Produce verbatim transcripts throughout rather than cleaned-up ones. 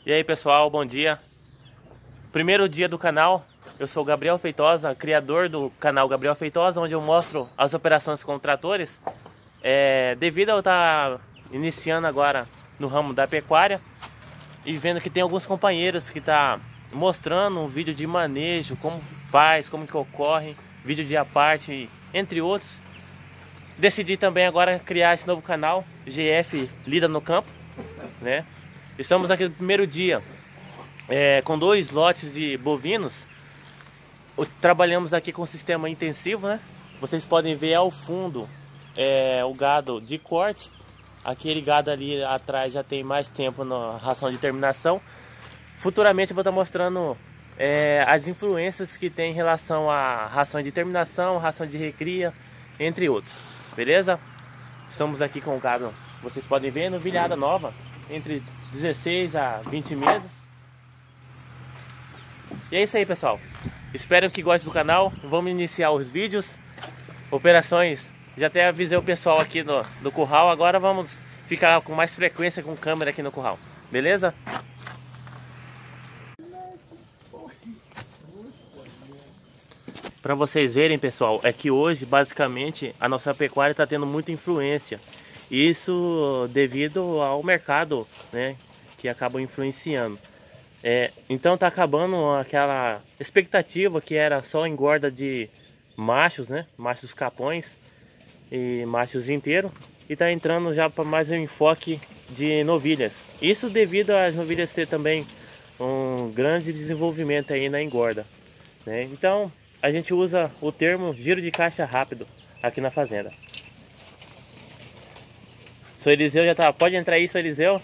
E aí pessoal, bom dia. Primeiro dia do canal, eu sou o Gabriel Feitosa, criador do canal Gabriel Feitosa, onde eu mostro as operações com tratores. É, devido a eu estar iniciando agora no ramo da pecuária e vendo que tem alguns companheiros que estão mostrando um vídeo de manejo, como faz, como que ocorre, vídeo de a parte, entre outros. Decidi também agora criar esse novo canal, G F Lida no Campo, né? Estamos aqui no primeiro dia é, com dois lotes de bovinos. O, trabalhamos aqui com sistema intensivo, né? Vocês podem ver ao fundo é, o gado de corte. Aquele gado ali atrás já tem mais tempo na ração de terminação. Futuramente eu vou estar mostrando é, as influências que tem em relação à ração de terminação, ração de recria, entre outros. Beleza? Estamos aqui com o gado, vocês podem ver, novilhada nova, entre dezesseis a vinte meses. E é isso aí, pessoal. Espero que gostem do canal. Vamos iniciar os vídeos. Operações, já até avisei o pessoal aqui no, do curral. Agora vamos ficar com mais frequência com câmera aqui no curral. Beleza? Para vocês verem, pessoal, é que hoje basicamente a nossa pecuária está tendo muita influência. Isso devido ao mercado, né, que acaba influenciando. É, então está acabando aquela expectativa que era só engorda de machos, né, machos capões e machos inteiros, e está entrando já para mais um enfoque de novilhas. Isso devido às novilhas ter também um grande desenvolvimento aí na engorda, né? Então a gente usa o termo giro de caixa rápido aqui na fazenda. Seu Eliseu já tá. Pode entrar aí, seu Eliseu.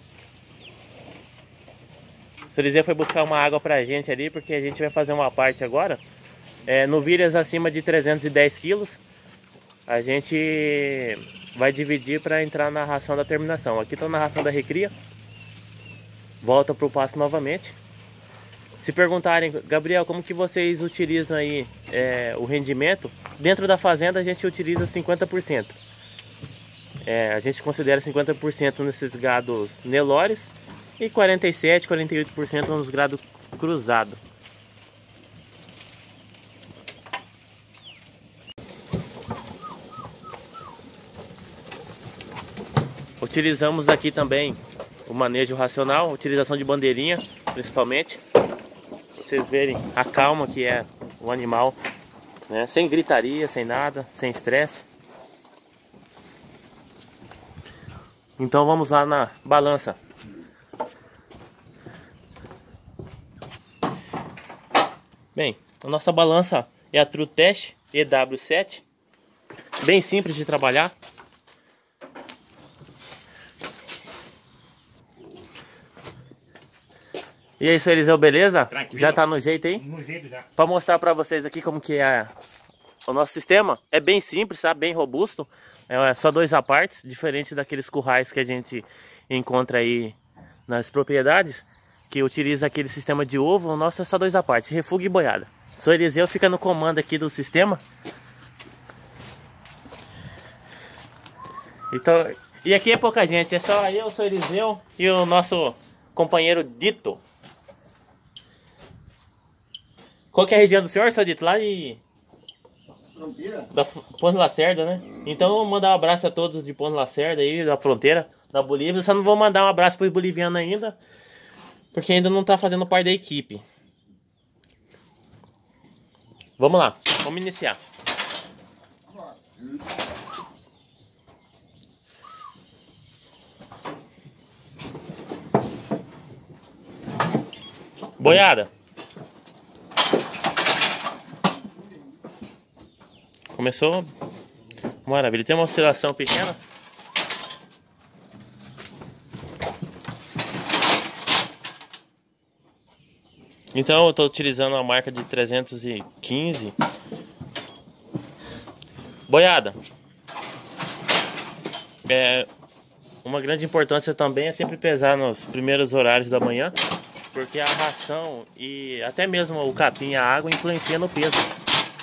Seu Eliseu foi buscar uma água pra gente ali, porque a gente vai fazer uma parte agora. É, novilhas acima de trezentos e dez quilos, a gente vai dividir para entrar na ração da terminação. Aqui estão na ração da recria. Volta pro pasto novamente. Se perguntarem, Gabriel, como que vocês utilizam aí é, o rendimento? Dentro da fazenda a gente utiliza cinquenta por cento. É, a gente considera cinquenta por cento nesses gados Nelores e quarenta e sete, quarenta e oito por cento nos gados cruzados. Utilizamos aqui também o manejo racional, utilização de bandeirinha, principalmente. Vocês verem a calma que é o animal, né? Sem gritaria, sem nada, sem estresse. Então vamos lá na balança. Bem, a nossa balança é a Trutest E W sete. Bem simples de trabalhar. E aí, seu Eliseu, beleza? Tranquilo. Já tá no jeito aí? No jeito já. Para mostrar para vocês aqui como que é o nosso sistema. É bem simples, sabe? Bem robusto. É só dois apartes, diferente daqueles currais que a gente encontra aí nas propriedades, que utiliza aquele sistema de ovo. O nosso é só dois apartes, refúgio e boiada. Seu Eliseu fica no comando aqui do sistema. Então, e aqui é pouca gente, é só eu, o seu Eliseu e o nosso companheiro Dito. Qual que é a região do senhor, seu Dito? Lá de... Fronteira? Da Ponte Lacerda, né? Então eu vou mandar um abraço a todos de Ponte Lacerda aí, da fronteira, da Bolívia. Eu só não vou mandar um abraço para os bolivianos ainda, porque ainda não tá fazendo parte da equipe. Vamos lá, vamos iniciar. Boiada. Começou maravilha. Tem uma oscilação pequena. Então eu estou utilizando a marca de trezentos e quinze. Boiada. É, uma grande importância também é sempre pesar nos primeiros horários da manhã, porque a ração e até mesmo o capim, a água, influencia no peso.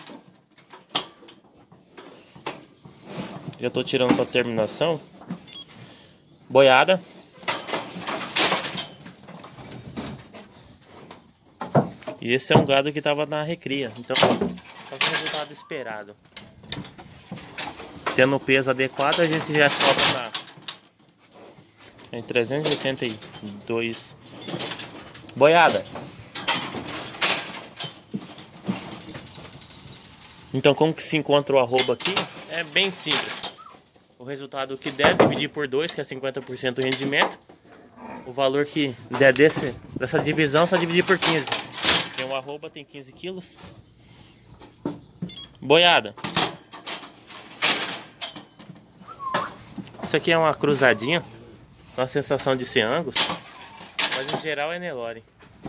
Já estou tirando para terminação. Boiada. E esse é um gado que estava na recria. Então, tá com o resultado esperado. Tendo o peso adequado, a gente já solta na, em trezentos e oitenta e dois. Boiada. Então, como que se encontra o arroba aqui? É bem simples. O resultado que der, dividir por dois, que é cinquenta por cento do rendimento. O valor que der desse, dessa divisão, só dividir por quinze. Tem um arroba, tem quinze quilos. Boiada. Isso aqui é uma cruzadinha. Dá uma sensação de ser Angus, mas em geral é Nelore.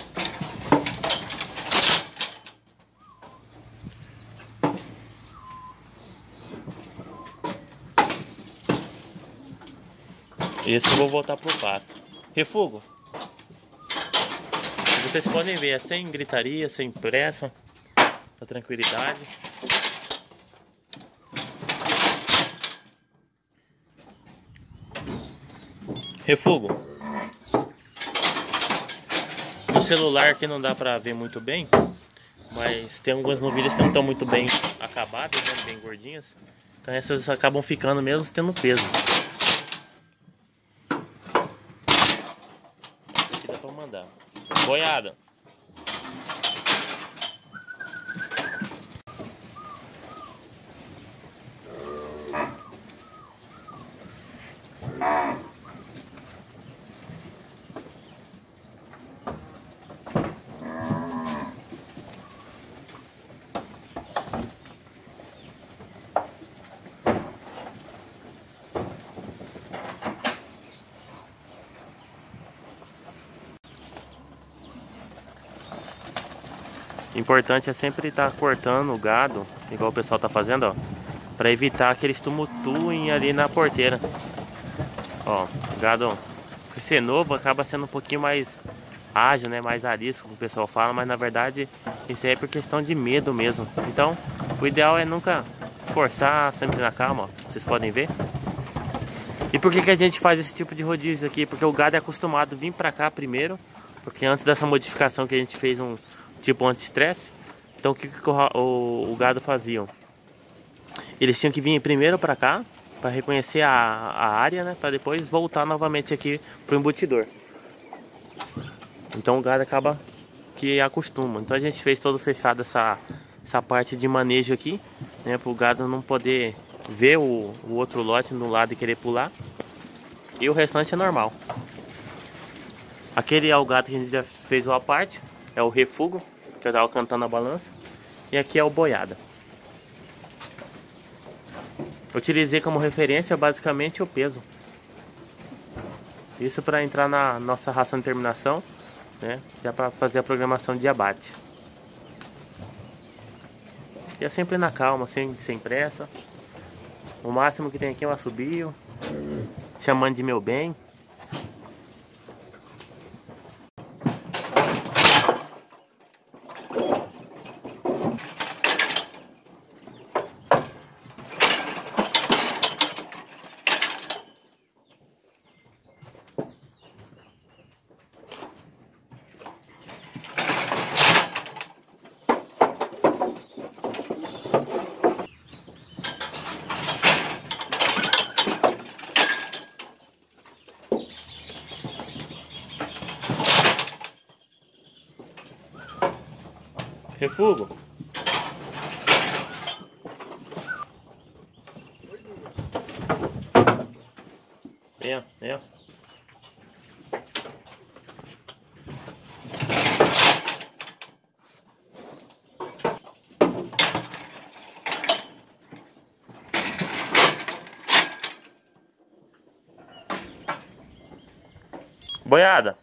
Esse eu vou voltar pro pasto. Refugo. Vocês podem ver, é sem gritaria, sem pressa, com tranquilidade. Refugo. No celular aqui não dá pra ver muito bem, mas tem algumas novilhas que não estão muito bem acabadas, né, bem gordinhas. Então essas acabam ficando mesmo tendo peso. Aqui dá pra mandar. Boiada. Importante é sempre estar cortando o gado, igual o pessoal tá fazendo, ó, para evitar que eles tumultuem ali na porteira. Ó, o gado, por ser novo, acaba sendo um pouquinho mais ágil, né, mais arisco, como o pessoal fala, mas na verdade isso aí é por questão de medo mesmo. Então, o ideal é nunca forçar, sempre na calma, ó, vocês podem ver. E por que que a gente faz esse tipo de rodízio aqui? Porque o gado é acostumado a vir pra cá primeiro, porque antes dessa modificação que a gente fez um tipo anti-estresse. Então o que, que o, o, o gado faziam? Eles tinham que vir primeiro para cá para reconhecer a, a área, né, para depois voltar novamente aqui pro embutidor. Então o gado acaba que acostuma. Então a gente fez todo fechado essa, essa parte de manejo aqui, né, para o gado não poder ver o, o outro lote no lado e querer pular. E o restante é normal. Aquele é o gado que a gente já fez uma parte, é o refugo, que eu tava cantando a balança. E aqui é o boiada. Eu utilizei como referência basicamente o peso. Isso para entrar na nossa ração de terminação, né? Já para fazer a programação de abate. E é sempre na calma, sem, sem pressa. O máximo que tem aqui é um assobio, chamando de meu bem. Refugo. Venha, venha. Boiada.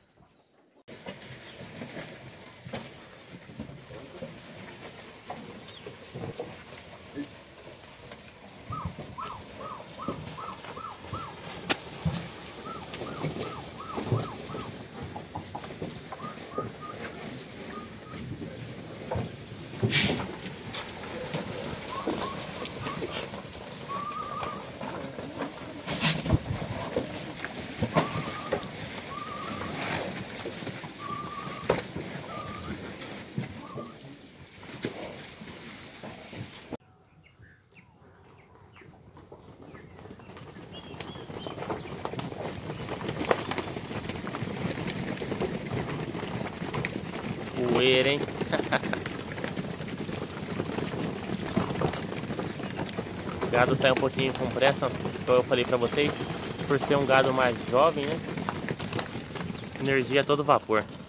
poeira, hein? O gado sai um pouquinho com pressa, como eu falei pra vocês, por ser um gado mais jovem, né? Energia a todo vapor.